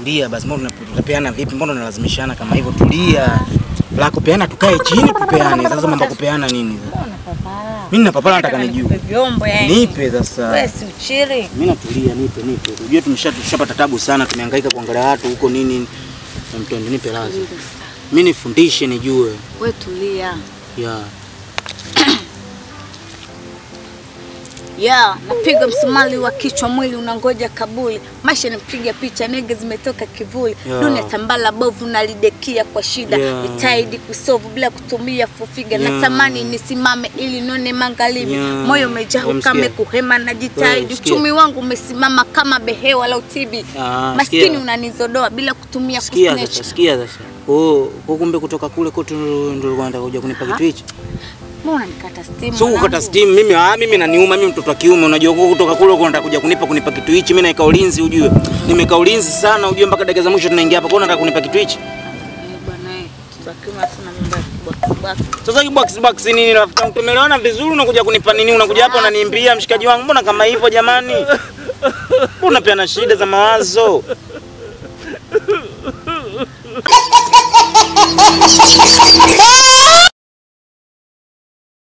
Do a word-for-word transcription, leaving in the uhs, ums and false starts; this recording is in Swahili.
tulia basi, mbona tunapeana vipi? Mbona unalazimishana kama hivyo? Tulia. La kupeana tukae chini tupeane. Sasa mambo kupeana nini? Mbona papara? Mimi na papara nataka nijue. Vyombo yani. Nipe sasa. Wewe si uchiri. Mimi natulia, nipe nipe. Unajua tumeshapata tabu sana, tumehangaika kuangalia watu huko nini. Mtende nipe lazima. Mimi nifundishe nijue. Wewe tulia. Yeah. Ya, napiga msumali wa kichwa, mwili unangoja kabuli. Maisha nipiga picha, nege zimetoka kivuli. Yeah. Dunia tambala bovu nalidekia kwa shida. Yeah. Nitaidi kusovu bila kutumia fufiga. Yeah. Natamani nisimame ili nione magharibi. Yeah. Moyo umejaa ukame kuhema na jitahidi. Uchumi wangu umesimama kama behewa la utibi. Ah, maskini unanizodoa bila kutumia kusnatch. Sikia sasa. Oh, kumbe kutoka kule kote ndio ulikuwa kuja kunipa kitu hicho. Mbona nikata steam? Sio kukata steam mimi, ah mimi naniuma mimi mtoto wa kiume, unajua kutoka kule uko unataka kuja kunipa kunipa kitu hichi, mimi naika ulinzi ujue. Nimeka ulinzi sana ujue mpaka dakika za mwisho tunaingia hapa, kwa nini unataka kunipa kitu hichi? Eh bwana eh, tutakiwa sana mambo ya box box. Sasa box box nini rafiki? Tumelewana vizuri, unakuja kunipa nini? Unakuja hapa unaniimbia mshikaji wangu. Mbona kama hivyo jamani? Mbona pia na shida za mawazo?